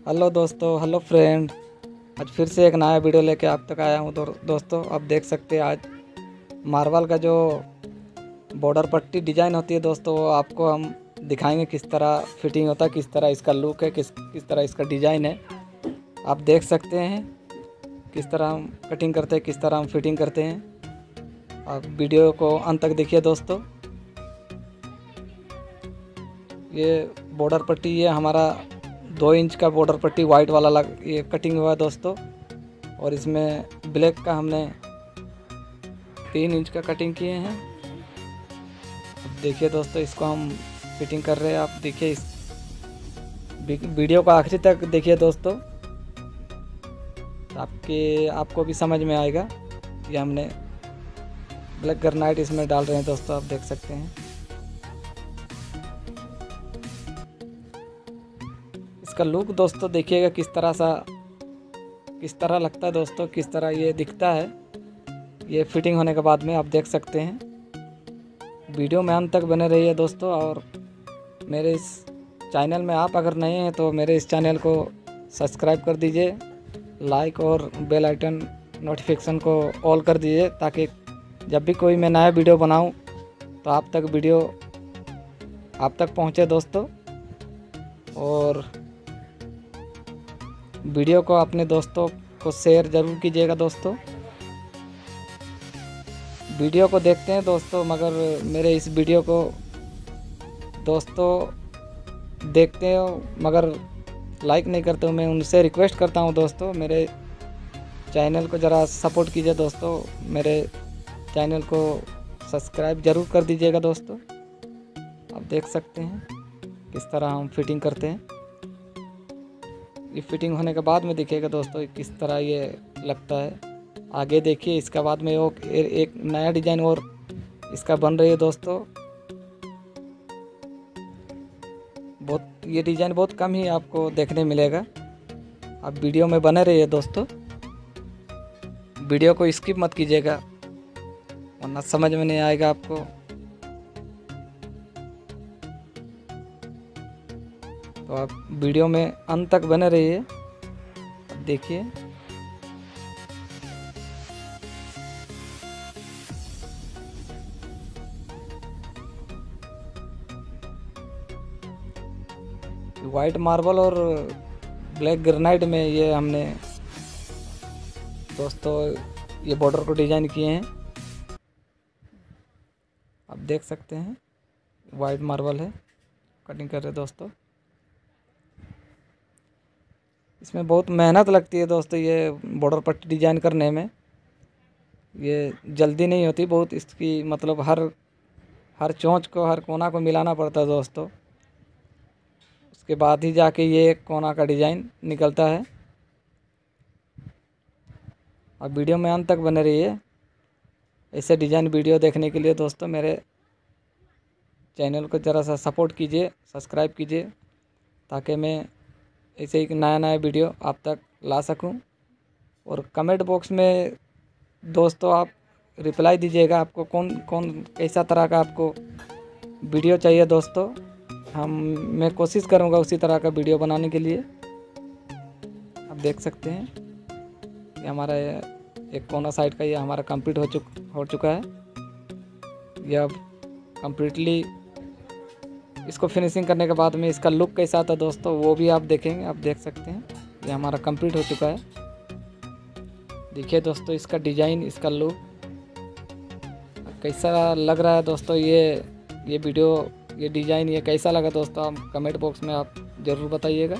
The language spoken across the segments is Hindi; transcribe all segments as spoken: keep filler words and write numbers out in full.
हेलो दोस्तों, हेलो फ्रेंड। आज फिर से एक नया वीडियो लेके आप तक आया हूँ। दो, दोस्तों आप देख सकते हैं आज मार्बल का जो बॉर्डर पट्टी डिज़ाइन होती है दोस्तों, वो आपको हम दिखाएंगे किस तरह फिटिंग होता है, किस तरह इसका लुक है, किस किस तरह इसका डिज़ाइन है। आप देख सकते हैं किस तरह हम कटिंग करते हैं, किस तरह हम फिटिंग करते हैं। आप वीडियो को अंत तक देखिए दोस्तों। ये बॉर्डर पट्टी ये हमारा दो इंच का बॉर्डर पट्टी वाइट वाला लग ये कटिंग हुआ है दोस्तों, और इसमें ब्लैक का हमने तीन इंच का कटिंग किए हैं। अब देखिए दोस्तों, इसको हम फिटिंग कर रहे हैं। आप देखिए, इस वीडियो को आखिरी तक देखिए दोस्तों, तो आपके आपको भी समझ में आएगा। ये हमने ब्लैक ग्रेनाइट इसमें डाल रहे हैं दोस्तों, आप देख सकते हैं। इसका लुक दोस्तों देखिएगा किस तरह सा किस तरह लगता है दोस्तों, किस तरह ये दिखता है। ये फिटिंग होने के बाद में आप देख सकते हैं। वीडियो में अंत तक बने रहिए दोस्तों। और मेरे इस चैनल में आप अगर नए हैं तो मेरे इस चैनल को सब्सक्राइब कर दीजिए, लाइक और बेल आइकन नोटिफिकेशन को ऑल कर दीजिए, ताकि जब भी कोई मैं नया वीडियो बनाऊं तो आप तक वीडियो आप तक पहुंचे दोस्तों। और वीडियो को अपने दोस्तों को शेयर ज़रूर कीजिएगा दोस्तों। वीडियो को देखते हैं दोस्तों, मगर मेरे इस वीडियो को दोस्तों देखते हो मगर लाइक नहीं करते हो। मैं उनसे रिक्वेस्ट करता हूं दोस्तों, मेरे चैनल को ज़रा सपोर्ट कीजिए दोस्तों। मेरे चैनल को सब्सक्राइब ज़रूर कर दीजिएगा दोस्तों। आप देख सकते हैं किस तरह हम फिटिंग करते हैं। ये फिटिंग होने के बाद में देखिएगा दोस्तों किस तरह ये लगता है। आगे देखिए, इसके बाद में वो एक नया डिज़ाइन और इसका बन रही है दोस्तों। बहुत ये डिज़ाइन बहुत कम ही आपको देखने मिलेगा। आप वीडियो में बने रहिए दोस्तों, वीडियो को स्किप मत कीजिएगा, वरना समझ में नहीं आएगा आपको। तो आप वीडियो में अंत तक बने रहिए। अब देखिए, वाइट मार्बल और ब्लैक ग्रेनाइट में ये हमने दोस्तों ये बॉर्डर को डिज़ाइन किए हैं। आप देख सकते हैं वाइट मार्बल है, कटिंग कर रहे दोस्तों। इसमें बहुत मेहनत लगती है दोस्तों, ये बॉर्डर पट्टी डिज़ाइन करने में। ये जल्दी नहीं होती, बहुत इसकी मतलब हर हर चोंच को, हर कोना को मिलाना पड़ता है दोस्तों। उसके बाद ही जाके ये एक कोना का डिज़ाइन निकलता है। अब वीडियो में अंत तक बने रहिए। ऐसे डिज़ाइन वीडियो देखने के लिए दोस्तों मेरे चैनल को ज़रा सा सपोर्ट कीजिए, सब्सक्राइब कीजिए, ताकि मैं ऐसे एक नया नया वीडियो आप तक ला सकूं। और कमेंट बॉक्स में दोस्तों आप रिप्लाई दीजिएगा, आपको कौन कौन कैसा तरह का आपको वीडियो चाहिए दोस्तों। हम मैं कोशिश करूंगा उसी तरह का वीडियो बनाने के लिए। आप देख सकते हैं ये हमारा एक कोना साइड का ये हमारा कंप्लीट हो चुक हो चुका है। यह अब कम्प्लीटली इसको फिनिशिंग करने के बाद में इसका लुक कैसा आता है दोस्तों, वो भी आप देखेंगे। आप देख सकते हैं ये हमारा कंप्लीट हो चुका है। देखिए दोस्तों इसका डिज़ाइन, इसका लुक कैसा लग रहा है दोस्तों। ये ये वीडियो, ये डिज़ाइन ये कैसा लगा दोस्तों, आप कमेंट बॉक्स में आप ज़रूर बताइएगा।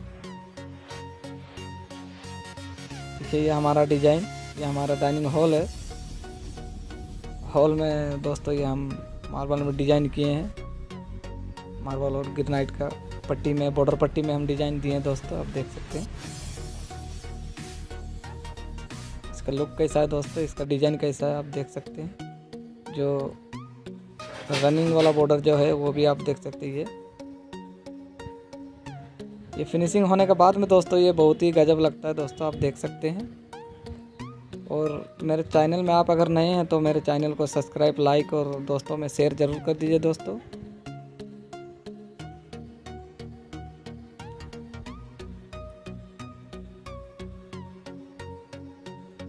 देखिए ये हमारा डिज़ाइन, ये हमारा डाइनिंग हॉल है। हॉल में दोस्तों ये हम मार्बल में डिज़ाइन किए हैं। मार्बल और ग्रेनाइट का पट्टी में, बॉर्डर पट्टी में हम डिज़ाइन दिए हैं दोस्तों, आप देख सकते हैं। इसका लुक कैसा है दोस्तों, इसका डिज़ाइन कैसा है आप देख सकते हैं। जो रनिंग वाला बॉर्डर जो है वो भी आप देख सकते हैं। ये फिनिशिंग होने के बाद में दोस्तों ये बहुत ही गजब लगता है दोस्तों, आप देख सकते हैं। और मेरे चैनल में आप अगर नए हैं तो मेरे चैनल को सब्सक्राइब, लाइक और दोस्तों में शेयर ज़रूर कर दीजिए दोस्तों।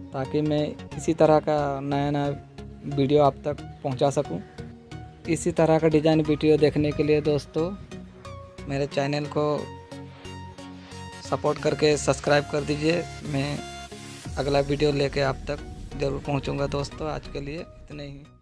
ताकि मैं इसी तरह का नया नया वीडियो आप तक पहुंचा सकूं। इसी तरह का डिज़ाइन वीडियो देखने के लिए दोस्तों मेरे चैनल को सपोर्ट करके सब्सक्राइब कर दीजिए। मैं अगला वीडियो लेके आप तक ज़रूर पहुंचूंगा दोस्तों। आज के लिए इतने ही।